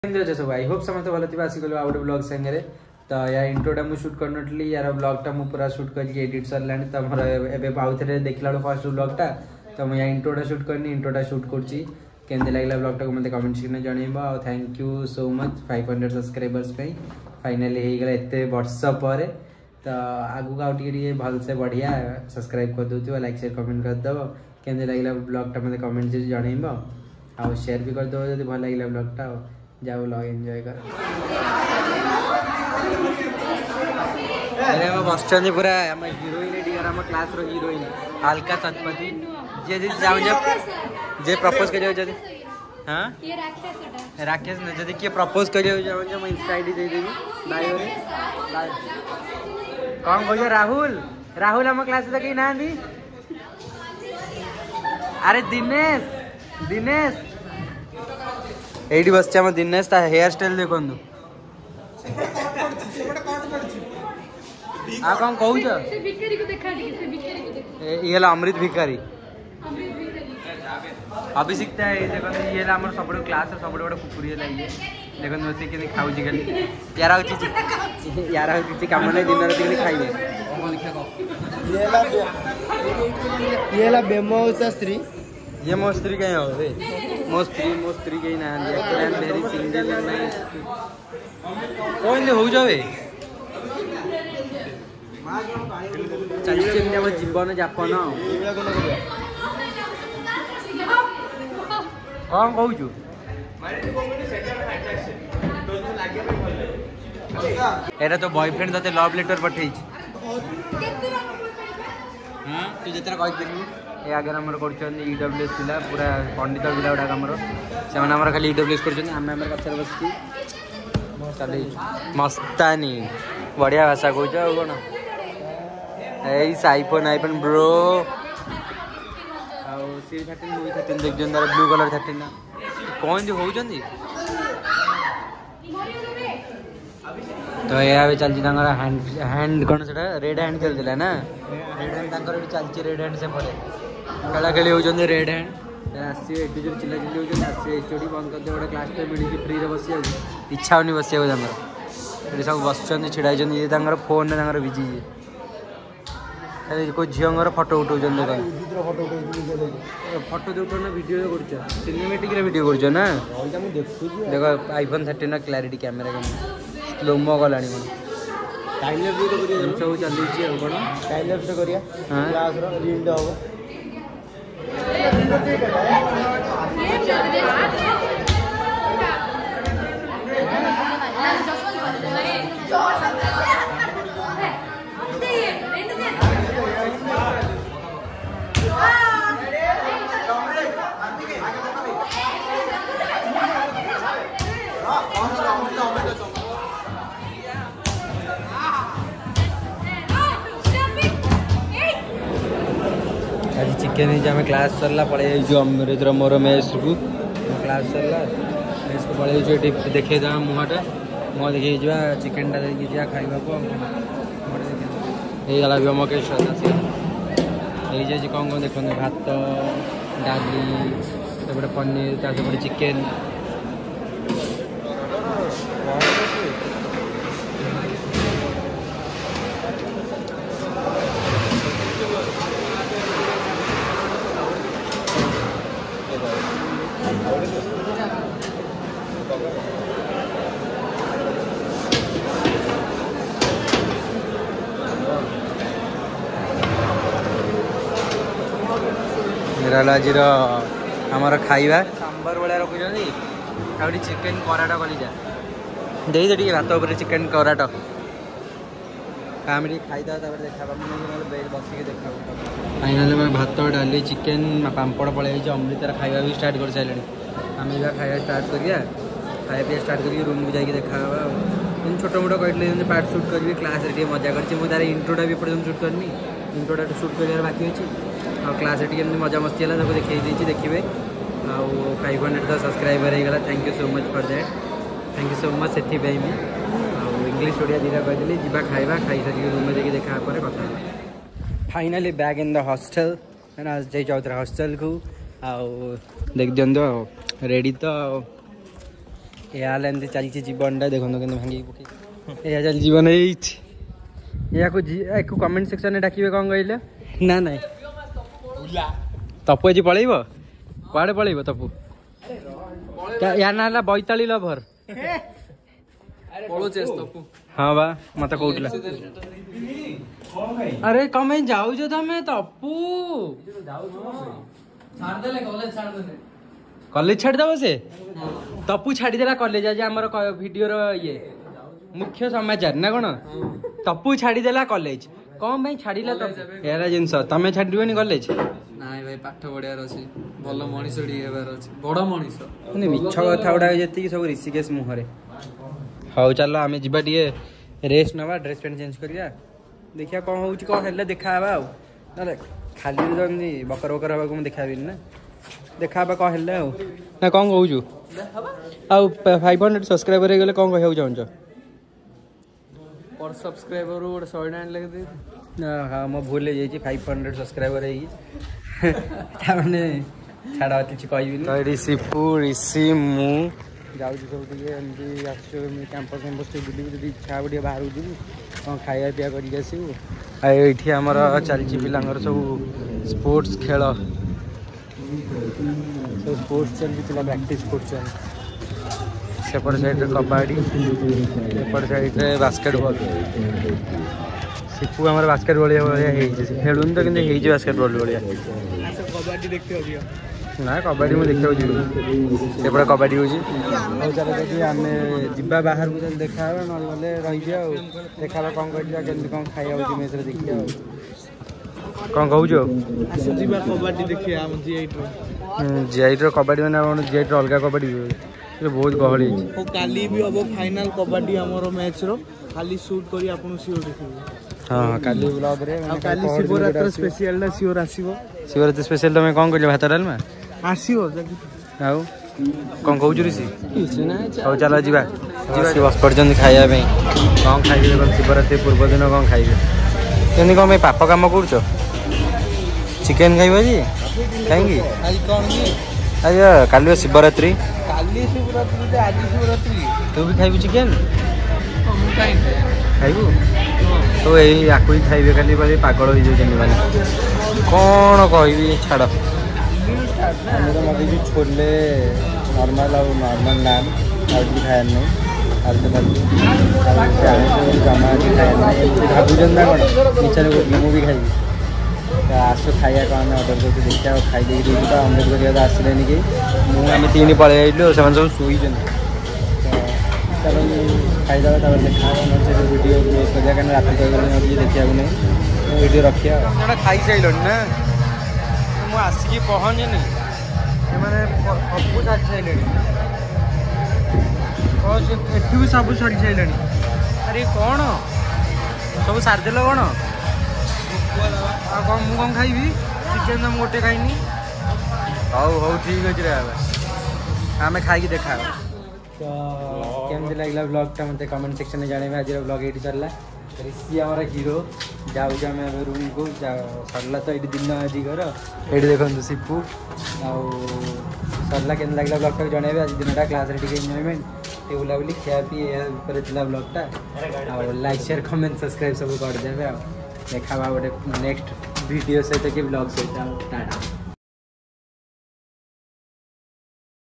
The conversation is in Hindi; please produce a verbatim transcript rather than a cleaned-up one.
सब आई होप समस्त भल थी आसिक आउ गए ब्लॉग सागर तो या इंट्रोटा मुझे शूट कर यार ब्लॉगटा मुझे पूरा शूट करके एडिट सरला तो मोर ए आउ थे देखला फर्स्ट ब्लॉगटा तो मुझे इंट्रोटा शूट करनी इंट्रोटा शूट करुँची केमती लगे ब्लॉगटा को मतलब कमेंट सेक्शन में जनइब आ thank you so much five hundred subscribers finally होगला एत वर्ष पर तो आगू आगे भलसे बढ़िया सब्सक्राइब कर दो लाइक शेयर कमेंट करदेव केमती लगे ब्लॉगटा मतलब कमेंट जनइब आ शेयर भी करदेव जब भल लगे ब्लॉगटा जाओ ब्लॉग एंजॉय कर बस पूरा हिरोइन एटी आम क्लास रो हिरोइन अलका शतपथी जे जे जाऊ जे प्रपोज कर हाँ राकेश ने जदि किए प्रपोज कर इंस्टा आईडी दे देबी बायो रे कौन कह राहुल राहुल आम क्लास रे कहीं ना अरे दिनेश दिनेश एडी बस आम दिनेश ता हेयर स्टाइल देखु आ कौन कहू ये अमृत भिकारी अभिषेक देखो ये आम सब क्लास सब बड़े कुकुरी है देखो बस कि खाऊ खाली यार यार किसी कम नहीं दिन रात खाइबे ये स्त्री ये मो स्त्री कहीं हो रे मो स्त्री मो स्त्री कहीं ना वेरी सिंगल कौन हो जावे चलते हम जीवन यापन कौन कहू एरा तो बॉयफ्रेंड ते लव लेटर पठे हाँ तू जितना कही ये आगे आम कर ईडब्ल्यूएस पिला पूरा पंडित पिला गुड़ा आमर से खाली ईडब्ल्यूएस कर पचार बस चल मस्तानी बढ़िया भाषा कौच आ कौन आईफोन आईफोन ब्रो सी थर्टीन मूवी थर्टीन देख तार ब्लू कलर थर्टीन कौन जो होती तो ये चलती हैंड हैंड कौन से रेड हैंड चलता ना रेड हैंड चलती रेड हैंड से पड़े खेला खेली होती रेड हैंड आसवे एटी जो चिल्ला चिल्ली होती आसवे एचओडी बंद करदे गोटे क्लास टाइम मिली फ्री बस इच्छा होनी बस सब बस छिड़ा फोन बिजी कोई झीर फटो उठाऊ फटो जो उठा वीडियो कर सिनेमेटिक वीडियो कर ना देख iPhone thirteen clarity camera slomo गला सब चलती कौन टाइम लैप्स करिया आज चिकेन आम क्लास सरला पड़े अमृत मोर मेस को क्लास सरला मेस को पड़े देखे मुहटा मुह देखे जा चिकेन टा देखिए जा खावा होगा व्योमकेश ये कौन कौन देखते भात डाली सब पनीर सब चिकेन आज आमर खाइबा सांबर भाया रखुच्च चिकेन कराट कलिजा दे दे भात उपर चिकेन कराट आम खाईदा देखा बसिक देखा फाइनाल भात डाली चिकेन पापड़ पड़े अमृतार खाଇବା भी स्टार्ट कर सारे आम खाଇବା स्टार्ट करिया खाया पीया स्टार्ट करके रूम को जाके देखा छोट मोट कहते पार्ट शूट करी क्लास रे मजा कर तार इंट्रोटा भी पर्यटन शूट करनी इंट्रोटा शूट कर बाकी अच्छी आ क्लास टी मजा मस्ती है देखिए देखिए आउ फाइव हंड्रेड तो सब्सक्राइबर होगा thank you so much for that thank you so much से इंग्लिश ओडिया दीटा कहली जा खाଇବା खाई सारी रूम में देखिए देखा कथा finally back in the hostel आज जाऊँ हॉस्टल को आउ देख दिखाँ रेडी तो या एमती चलती जीवनटा देखो कि भांगी पकई या चल जीवन या कमेंट सेक्शन में डाकिबे कौन कहले ना ना तपु आज पलैब कुआड़े पलैब तपु या ना बैताली लभर हाँ बा मत कहला अरे कमे जाऊ तमें तपु कॉलेज छाड़देव से तपु छाड़देला कॉलेज आज आम वीडियो ये मुख्य समाचार ना कौन तपु छाड़देला कॉलेज कौन भाई छाड़ा यार जिनस तमें छाड़बनी कॉलेज नाई भाई पाठ पढ़ियार अच्छी भल मनीष बड़ मनीष मिछ कथा गुड़ा जी सब ऋषिकेश मुहर हाँ चलो आम जा रेस्ट नवा ड्रेस पैंट चेंज करा देखिए कौन हो कौन है देखा ना खाली तो एमती बकर बकर हाँ मुझे देखा ना देखा कौन है ना कौन कहूँ आउ फाइव हंड्रेड सब्सक्राइबर हो कौन कह चाहूँ पर सब्सक्राइबर गोटे शहे नाइन लगे हाँ मो भूल हो जाइए फाइव हंड्रेड सब्सक्राइबर है छाड़ किसी कह ऋषिपु ऋषि मु जाऊँ सब एमती आसपस कैंपस बुल इच्छा टे बाहर जी कौन खाया पीया करके आमर चलती पिलांर सब स्पोर्ट्स खेल सब स्पोर्ट्स चलती पिला प्रैक्टिस कर सेपट साइड कबाड़ी सेपट साइड बास्केटबॉल सिपु आम बास्केटबॉल भाया खेलुन तो कि बास्केटबॉल भाया कबाडी देखते ना कबाड़ी मुझे देखा सेपटे कबाड़ी हो चलो आम जा बाहर को चल देखा ना गले रही देखा कौन कर कौन खाया मेस देखिए कौन कहूँ कबाडी देखिए जीआईटर कबाड़ी मैंने जीआईटर अलग कबाड़ी बहुत गहली काली भी हम फाइनल कबाडी आमर मैच रो खाली शूट करी आपन सियोर देखिए हाँ काली ब्लॉग रे काली शिवरात्रि स्पेशल ला सियोर आसीबो शिवरात्रि स्पेशल तो मैं कौन कर भात डालमा आसीबो आउ कौन कहूँ ऋषि हौ चलो जीवा जीवा बस पर्यंत खाया कौन खाइबे शिवरात्रि पूर्व दिन कौन खाइबे कमी कौन पाप कम कर चिकेन खाइब जी कहीं आज काली शिवरात्रि काली शिवरात्रि आज शिवरात्रि तू भी खाइबू चिकेन खाइबू तो यही आकु ही खाइबे खाली बाली पागल हो जाए मैंने कौन कह छाड़ मगे छोले नॉर्मल और नॉर्मल नान और भी खाया नहीं आलू फालतू जमा खाया भावुन ना कौन इच्छा मैं भी खाइबी आस खाया कौन अर्डर कर देखा खाई देखिए अमलेट करवा आसले कि मुझे तीन पलि से सब शुई चलो खाईदे देखा वीडियो क्लोज कर कहीं रात कहीं देखा नहीं वीडियो रखा खाई सारे ना मुझे आसिक पहुँचनी सब सारी सारे एठू भी सब सारी सारे अरे कौन सब सारिदेल कौन कौन मुझे कौन खाइबी चिकेन तो गोटे खाइनी हौ हौ ठीक अच्छे आम खाई देखा तो केमती लगला ब्लॉगटा मत कमेंट सेक्शन में जाने आज ब्लॉग ये सरला ऋषि आम हीरो जाऊँ आम रूम को सरला तो ये दिन आजिकर ये देखो सिपु आउ सरला के लगला ब्लॉगटा जनइबे आज दिनटा क्लास एंजॉयमेंट ये बुलाबुली खिया पी ब्लॉगटा लाइक शेयर कमेंट सब्सक्राइब सब करदे देखा गोटे नेक्स्ट वीडियो सहित कि ब्लॉग सहित टाटा।